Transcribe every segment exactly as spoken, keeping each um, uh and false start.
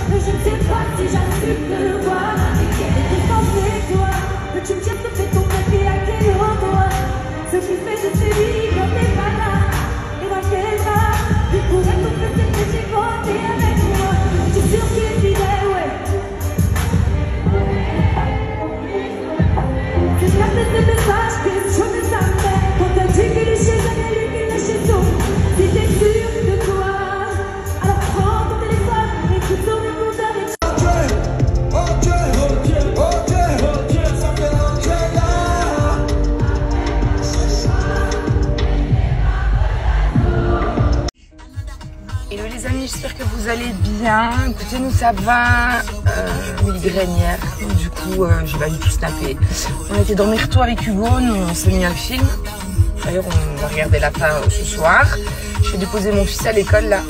Mais je ne sais pas si j'assume de le voir. Et quel était censé toi? Que tu me dises que fais ton papier à quel endroit? Ce qui fait de tes vies quand t'es pas là. Et dans quel bar il pourrait tout faire que j'ai grandi avec moi. Tu es sûr qu'il est fidèle, ouais. C'est la tête de message que je ne savais. Quand t'as dit qu'il est chez elle et lui qu'il est chez toi. Si t'es sûr de toi, alors prends ton téléphone et écoute ton écouteur et Hello les amis, j'espère que vous allez bien. Écoutez, nous ça va, euh, migraine hier, donc du coup euh, j'ai pas du tout snappé. On était dormir tôt avec Hugo, nous on s'est mis un film. D'ailleurs on va regarder la fin euh, ce soir. Je vais déposer mon fils à l'école là.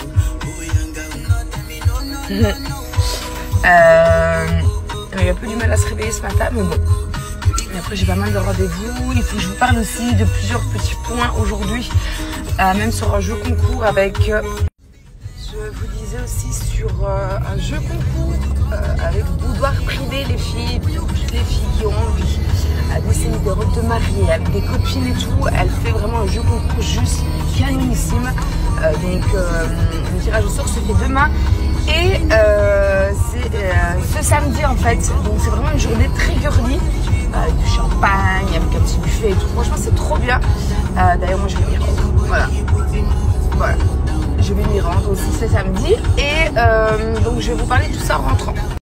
euh, il a un peu du mal à se réveiller ce matin, mais bon. Et après j'ai pas mal de rendez-vous. Il faut que je vous parle aussi de plusieurs petits points aujourd'hui, euh, même sur un jeu concours avec... Euh, Je vous disais aussi sur euh, un jeu concours euh, avec boudoir privé, les filles, toutes les filles qui ont envie euh, d'essayer de se marier avec des copines et tout. Elle fait vraiment un jeu concours juste canonissime. Euh, donc euh, le tirage au sort se fait demain et euh, c'est euh, ce samedi en fait. Donc c'est vraiment une journée très girly, euh, avec du champagne, avec un petit buffet et tout. Franchement c'est trop bien. Euh, D'ailleurs moi je vais m'y rendre. Voilà. Voilà. Je vais m'y rendre aussi ce samedi et euh, donc je vais vous parler de tout ça en rentrant.